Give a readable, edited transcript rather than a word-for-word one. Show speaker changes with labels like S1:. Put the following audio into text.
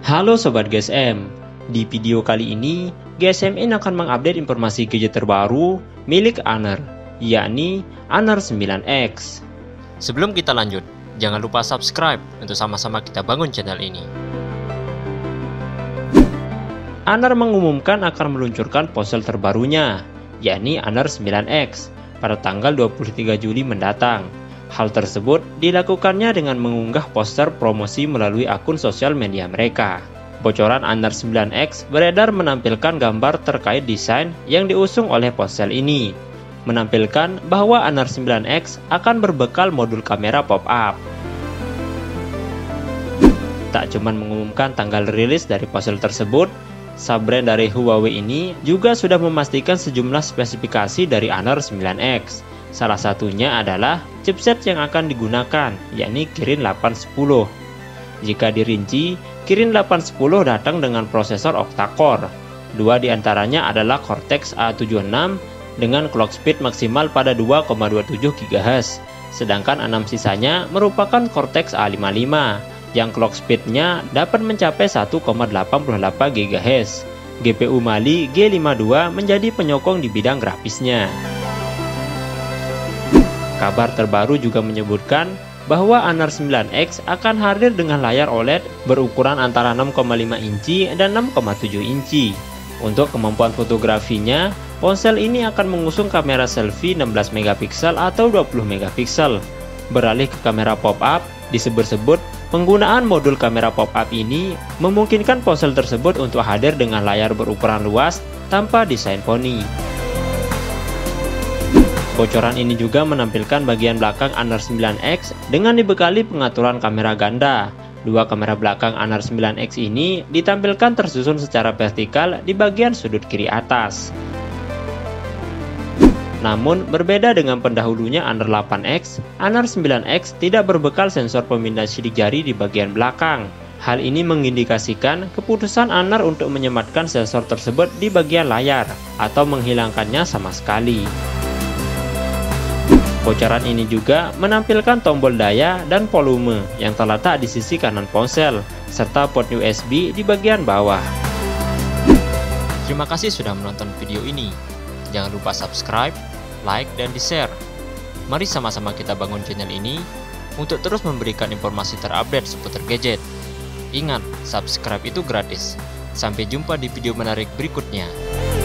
S1: Halo Sobat GSM, di video kali ini GSMin akan mengupdate informasi gadget terbaru milik Honor, yakni Honor 9X.
S2: Sebelum kita lanjut, jangan lupa subscribe untuk sama-sama kita bangun channel ini.
S1: Honor mengumumkan akan meluncurkan ponsel terbarunya, yakni Honor 9X, pada tanggal 23 Juli mendatang. Hal tersebut dilakukannya dengan mengunggah poster promosi melalui akun sosial media mereka. Bocoran Honor 9X beredar menampilkan gambar terkait desain yang diusung oleh ponsel ini, menampilkan bahwa Honor 9X akan berbekal modul kamera pop-up. Tak cuma mengumumkan tanggal rilis dari ponsel tersebut, sub-brand dari Huawei ini juga sudah memastikan sejumlah spesifikasi dari Honor 9X. Salah satunya adalah chipset yang akan digunakan, yakni Kirin 810. Jika dirinci, Kirin 810 datang dengan prosesor octa-core. Dua diantaranya adalah Cortex A76 dengan clock speed maksimal pada 2,27 GHz, sedangkan 6 sisanya merupakan Cortex A55 yang clock speednya dapat mencapai 1,88 GHz. GPU Mali G52 menjadi penyokong di bidang grafisnya. Kabar terbaru juga menyebutkan bahwa Honor 9X akan hadir dengan layar OLED berukuran antara 6,5 inci dan 6,7 inci. Untuk kemampuan fotografinya, ponsel ini akan mengusung kamera selfie 16 megapiksel atau 20 megapiksel. Beralih ke kamera pop-up, disebut-sebut penggunaan modul kamera pop-up ini memungkinkan ponsel tersebut untuk hadir dengan layar berukuran luas tanpa desain poni. Bocoran ini juga menampilkan bagian belakang Honor 9X dengan dibekali pengaturan kamera ganda. Dua kamera belakang Honor 9X ini ditampilkan tersusun secara vertikal di bagian sudut kiri atas. Namun, berbeda dengan pendahulunya Honor 8X, Honor 9X tidak berbekal sensor pemindah sidik jari di bagian belakang. Hal ini mengindikasikan keputusan Honor untuk menyematkan sensor tersebut di bagian layar atau menghilangkannya sama sekali. Bocoran ini juga menampilkan tombol daya dan volume yang terletak di sisi kanan ponsel, serta port USB di bagian bawah.
S2: Terima kasih sudah menonton video ini. Jangan lupa subscribe, like, dan di-share. Mari sama-sama kita bangun channel ini untuk terus memberikan informasi terupdate seputar gadget. Ingat, subscribe itu gratis. Sampai jumpa di video menarik berikutnya.